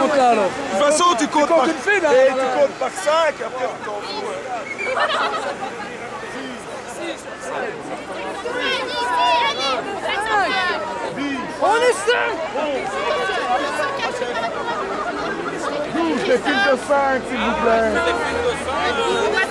comptes là alors? De toute façon, tu comptes par... une fille là. Et tu comptes par 5, après tu t'en fous. On est 5. Des fils de 5, s'il vous plaît.